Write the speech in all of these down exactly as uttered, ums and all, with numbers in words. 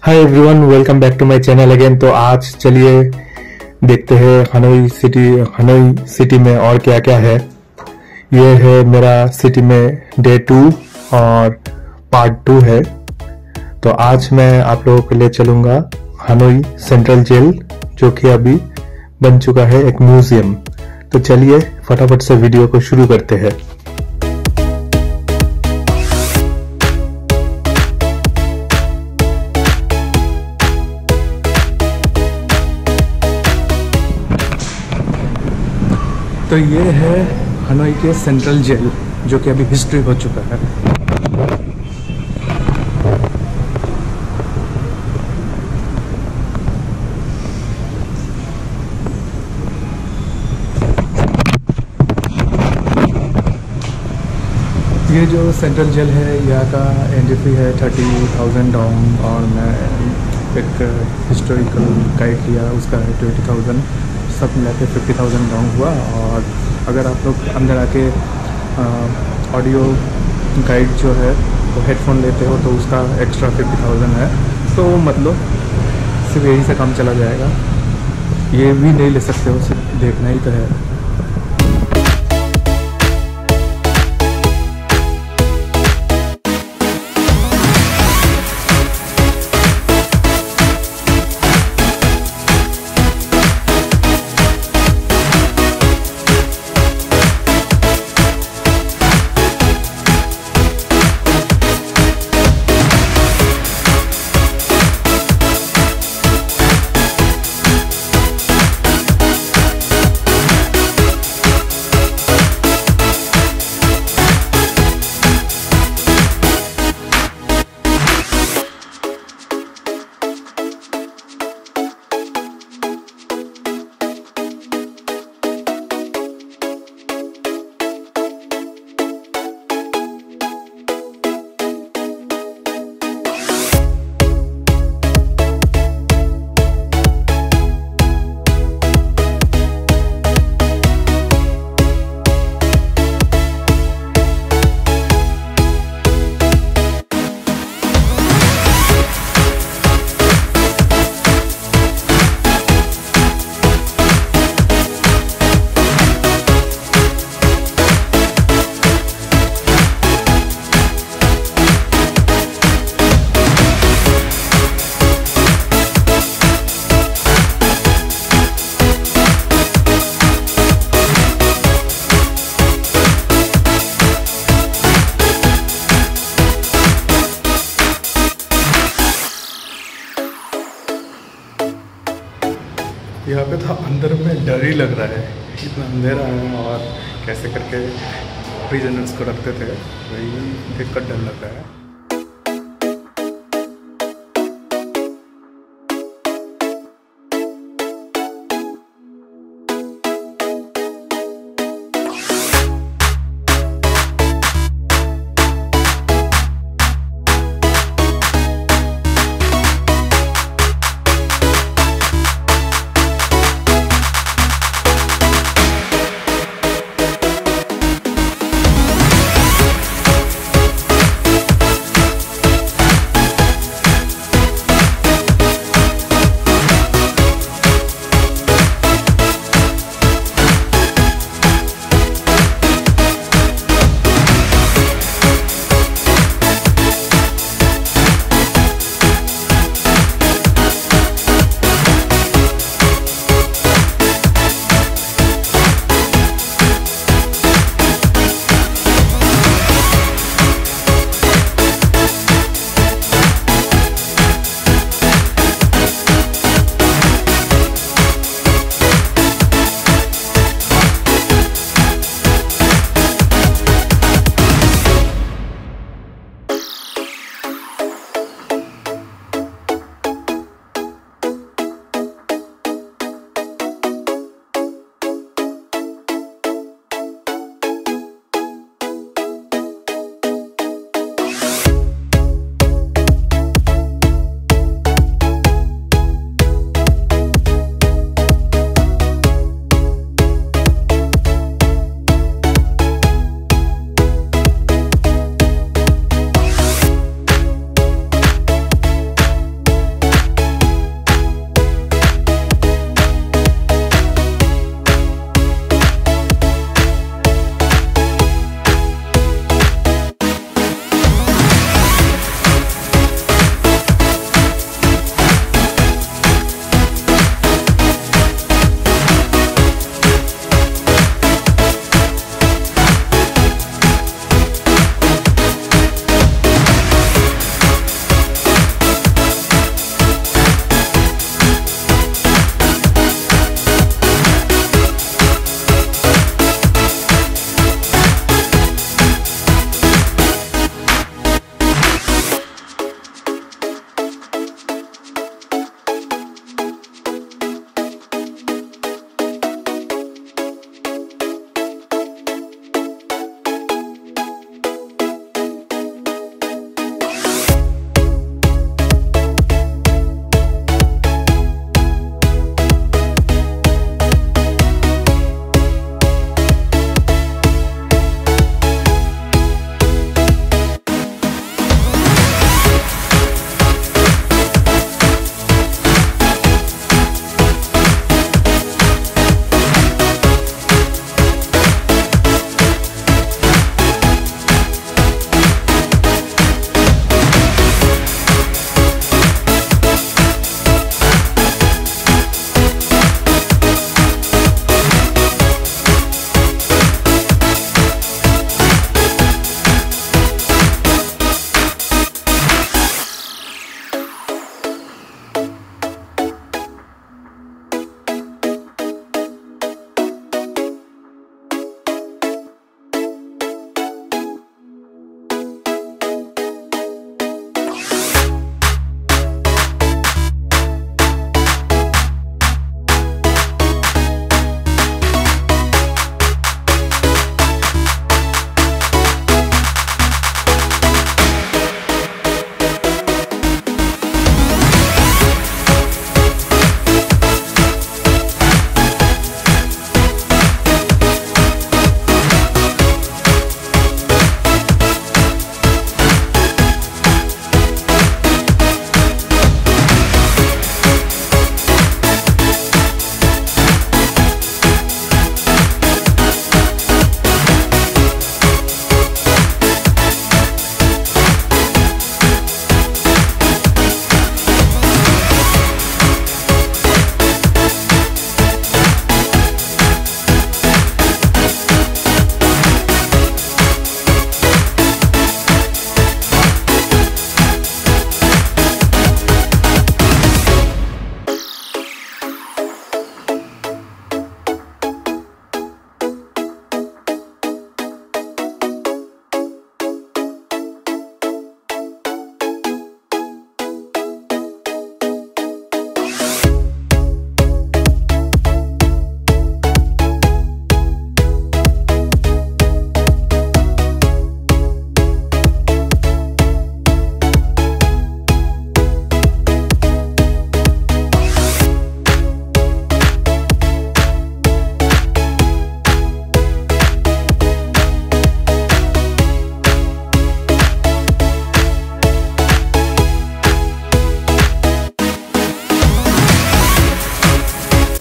Hi everyone, welcome back to my channel again. तो आज चलिए देखते हैं हनोई सिटी हनोई सिटी में और क्या क्या है। ये है मेरा सिटी में डे टू और पार्ट टू है। तो आज मैं आप लोगों के लिए चलूंगा हनोई सेंट्रल जेल, जो कि अभी बन चुका है एक म्यूजियम। तो चलिए फटाफट से वीडियो को शुरू करते हैं। तो ये है हनोई के सेंट्रल जेल, जो कि अभी हिस्ट्री हो चुका है। ये जो सेंट्रल जेल है, यहाँ का एंट्री फी है थर्टी थाउजेंड डॉन्ग, और मैं एक हिस्टोरिकल गाइड लिया, उसका है ट्वेंटी थाउजेंड, सब मिला के फिफ्टी थाउजेंड डॉन्ग हुआ। और अगर आप लोग अंदर आके ऑडियो गाइड जो है वो हेडफोन लेते हो तो उसका एक्स्ट्रा फिफ्टी थाउजेंड है। तो मतलब सिर्फ यही से काम चला जाएगा, ये भी नहीं ले सकते हो, सिर्फ देखना ही तो है। यहाँ पे तो अंदर में डर ही लग रहा है, इतना अंधेरा है, और कैसे करके प्रिजनर्स को रखते थे वही देख कर डर लग रहा है।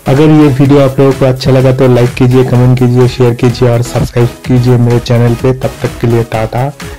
अगर ये वीडियो आप लोगों को अच्छा लगा तो लाइक कीजिए, कमेंट कीजिए, शेयर कीजिए और सब्सक्राइब कीजिए मेरे चैनल पे। तब तक के लिए टाटा।